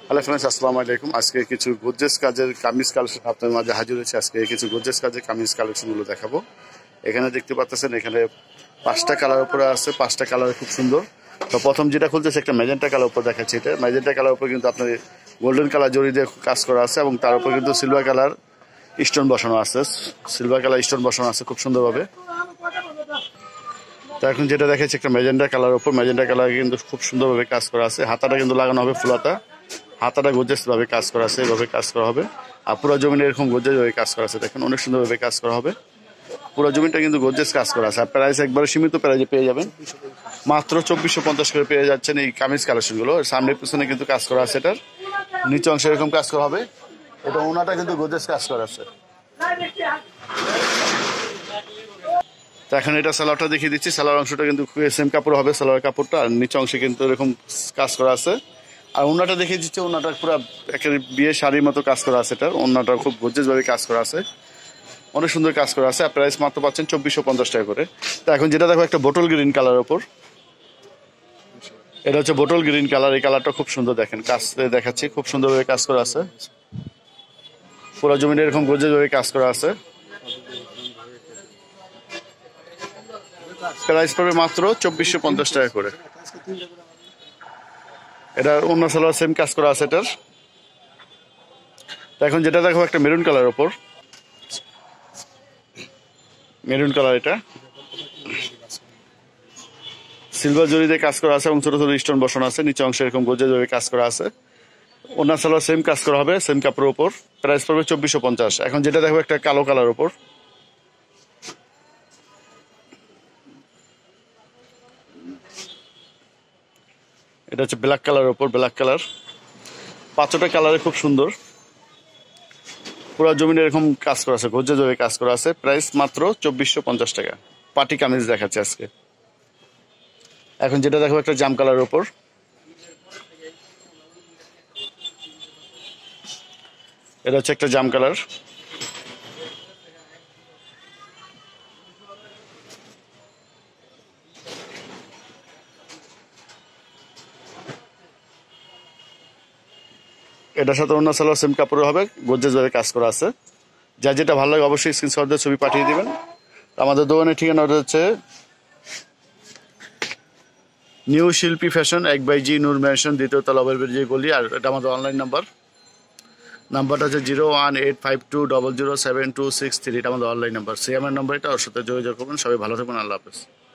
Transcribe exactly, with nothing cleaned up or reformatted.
Hello friends, আসসালামু আলাইকুম। আজকে কিছু গর্জিয়াস কাজের কামিজ কালেকশন আপনাদের মাঝে হাজির হয়েছে। আজকে কিছু গর্জিয়াস কাজের কামিজ কালেকশনগুলো দেখাবো। এখানে দেখতে পাচ্ছেন, এখানে পাঁচটা কালার উপরে আছে, পাঁচটা কালার খুব সুন্দর। তো প্রথম যেটা খুলতেছে একটা ম্যাজেন্টা কালার উপর দেখাচ্ছে। এটা ম্যাজেন্টা কালার উপর কিন্তু আপনার গোল্ডেন কালার জড়ি দিয়ে কাজ করা আছে এবং তার উপর কিন্তু সিলভার কালার স্টোন বসানো আছে। সিলভার কালার স্টোন বসানো আছে খুব সুন্দরভাবে। তো এখন যেটা দেখাচ্ছে একটা ম্যাজেন্টা কালার উপর, ম্যাজেন্টা কালার কিন্তু খুব সুন্দরভাবে কাজ করা আছে। হাতাটা কিন্তু লাগানো হবে ফুলাতা, হাতাটা গোর্জিয়াস ভাবে কাজ করা আছে, এভাবে কাজ করা হবে। আর পুরো জমিনে এরকম গোর্জিয়াস ভাবে কাজ করা আছে, দেখেন অনেক সুন্দরভাবে কাজ করা হবে। পুরো জমিটা কিন্তু গোর্জিয়াস কাজ করা আছে। আর প্রাইস একবারে সীমিত প্রাইসে পেয়ে যাবেন, মাত্র চব্বিশশো পঞ্চাশ করে পেয়ে যাচ্ছেন এই কামিজ কালেকশনগুলো। সামনে পিছনে কিন্তু কাজ করা আছে, এটার নিচে অংশে এরকম কাজ করা হবে। এটা ওনাটা কিন্তু গোর্জিয়াস কাজ করা আছে। তো এখন এটা সালোয়ারটা দেখিয়ে দিচ্ছি। সালোয়ার অংশটা কিন্তু সেম কাপড় হবে, সালোয়ার কাপড়টা। আর নিচে অংশে কিন্তু এরকম কাজ করা আছে। আর ওনাটা দেখিয়ে দিচ্ছে, ওনাটা পুরো একেবারে বিয়ে শাড়ির মতো কাজ করা আছে। এটার ওনাটা খুব গর্জিয়াস ভাবে কাজ করা আছে, অনেক সুন্দর কাজ করা আছে। আর প্রাইস মাত্র পাচ্ছেন চব্বিশশো পঞ্চাশ টাকা করে। তো এখন যেটা দেখো একটা বোটল গ্রিন কালার ওপর, এটা হচ্ছে বোটল গ্রিন কালার। এই কালারটা খুব সুন্দর, দেখেন কাজ দেখাচ্ছি, খুব সুন্দরভাবে কাজ করা আছে। পুরো জমিনে এরকম গর্জিয়াস ভাবে কাজ করা আছে। প্রাইস পড়বে মাত্র চব্বিশশো পঞ্চাশ টাকা করে। এটার অন্য সালোয়ার সেম কাজ করা আছে এটার। এখন যেটা দেখো একটা মেরুন কালার ওপর, মেরুন কালার, এটা সিলভার জরি দিয়ে কাজ করা আছে এবং ছোট ছোট স্টোন বসানো আছে। নিচে অংশে এরকম গর্জিয়াস ভাবে কাজ করা আছে। অন্য সালোয়ার সেম কাজ করা হবে, সেম কাপড়ের উপর। প্রাইস পড়বে চব্বিশশো পঞ্চাশ। এখন যেটা দেখো একটা কালো কালার ওপর, এটা হচ্ছে ব্ল্যাক কালার ওপর, ব্ল্যাক কালার। পাঁচটা কালারে খুব সুন্দর, পুরো জমিনে এরকম কাজ করা আছে, গর্জিয়াস ভাবে কাজ করা আছে। প্রাইস মাত্র চব্বিশশো পঞ্চাশ টাকা। পার্টি কামিজ দেখাচ্ছে আজকে। এখন যেটা দেখো একটা জাম কালার ওপর, এটা হচ্ছে একটা জাম কালার। এটার সাথে অন্য সালোয়ার সেম কাপড়ে হবে, গর্জিয়াস ভাবে কাজ করা আছে। যা যেটা ভালো লাগে অবশ্যই স্ক্রিনশট দিয়ে ছবি পাঠিয়ে দিবেন। আমাদের দোকানের ঠিকানা হচ্ছে নিউ শিল্পী ফ্যাশন, এক বাই জি নূর ম্যানশন, দ্বিতীয় তলা যে গলি। আর এটা আমাদের অনলাইন নাম্বার, নাম্বারটা হচ্ছে zero one eight five two double zero seven two six three. এটা আমাদের অনলাইন নাম্বার। সেই আমার নাম্বার, এটা ওর সাথে যোগাযোগ করবেন। সবাই ভালো থাকবেন, আল্লাহ হাফেজ।